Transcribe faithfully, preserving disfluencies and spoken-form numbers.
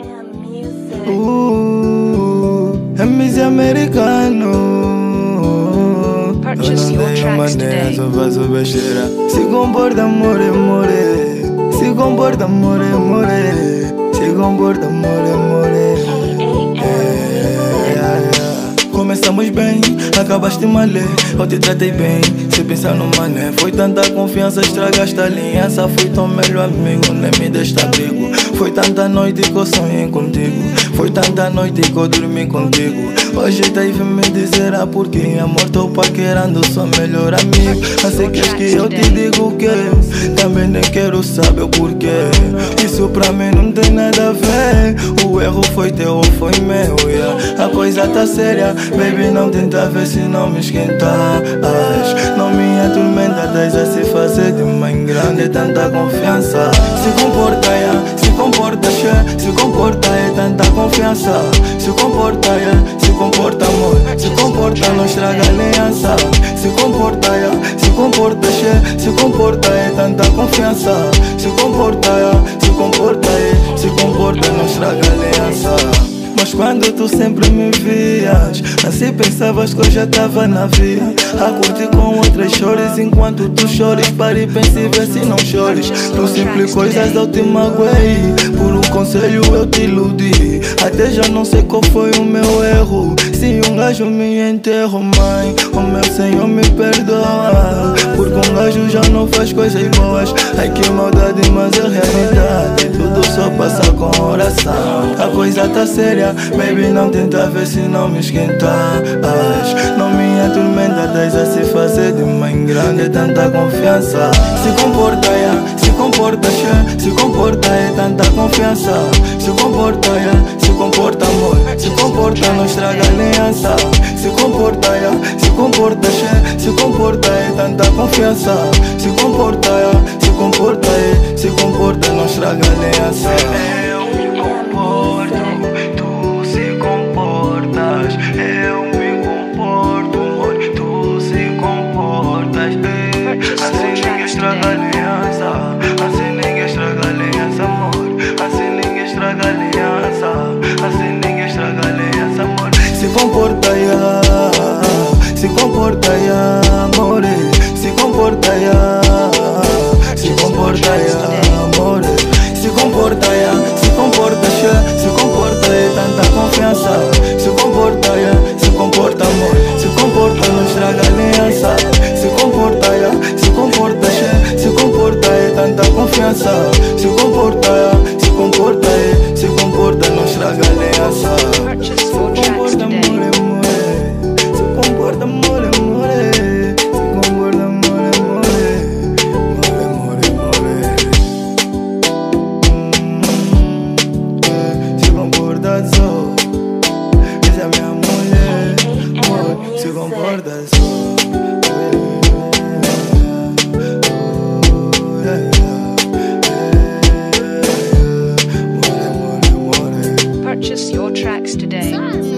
Uh, é Miss Americano. Purchase your tracks today. Só faço besteira. Se comporta, more, more. Se comporta, more, more. Se comporta, more, more. Começamos bem, acabaste mal. Eu te tratei bem, se pensar no mané. Foi tanta confiança, estragaste a aliança. Fui tão melhor amigo, nem me deste abrigo. Foi tanta noite que eu sonhei contigo. Foi tanta noite que eu dormi contigo. Hoje tá aí vem me dizer a porquê. Amor, tô paquerando, sou melhor amigo. Mas se queres que eu te digo o que? Também nem quero saber o porquê. Isso pra mim não tem nada a ver. O erro foi teu ou foi meu, yeah. A coisa tá séria, baby, não tenta ver se não me esquentas. Não me atormenta, tens a se fazer de mãe grande. Tanta confiança. Se comporta, yeah. Se comporta, yeah. Se comporta, é tanta confiança. Se comporta, yeah. Se comporta, amor. Se comporta, não estraga a aliança. Se comporta, yeah. Se comporta, yeah. Se comporta, é tanta confiança. Se comporta, yeah. Se comporta, yeah. Se comporta, não estraga a aliança. Mas quando tu sempre me vias, assim pensavas que eu já tava na via. A curtir com outras chores, enquanto tu chores. Pare e pense e vê se não chores. Por simples coisas eu te magoei, por um conselho eu te iludi. Até já não sei qual foi o meu erro. Se um gajo me enterro, mãe, o meu Senhor me perdoa. Porque um gajo já não faz coisas boas. Ai que maldade, mas é realidade. Tudo só passa com oração. A coisa tá séria, baby, não tenta ver se não me esquentas. Não me atormenta, tens a se fazer de mãe grande. Tanta confiança. Se comporta, yeah. Se comporta, yeah. Se comporta, é tanta confiança. Se comporta, yeah. Se comporta, amor. Se comporta, não estraga a aliança. Se comporta, yeah. Se comporta, yeah. Se comporta, é tanta confiança. Se comporta, yeah. Se comporta, yeah. Se comporta, não estraga a aliança. Eu me comporto, tu se comportas. Eu me comporto, amor, tu se comportas. Assim ninguém estraga a aliança. Assim ninguém estraga a aliança, amor. Assim ninguém estraga a aliança. Assim ninguém estraga a aliança, amor. Se comporta, yeah. Se comporta, yeah, amor. Se comporta, yeah. Se comporta, yeah, amor. Se comporta, yeah. Se comporta, yeah. Se comporta, é tanta confiança. Se comporta, yeah. Se comporta, amor. Se comporta, não estraga a aliança. Se comporta, yeah. Se comporta, yeah. Se comporta, é tanta confiança. Se comporta, yeah. Se comporta, yeah. Se comporta, não estraga a aliança. Se comporta, amor, amor. Se comporta, amor, amor. Se comporta, amor, amor. More, more, more. Se comporta só. Essa é minha mulher. Amor, se comporta só. Purchase your tracks today.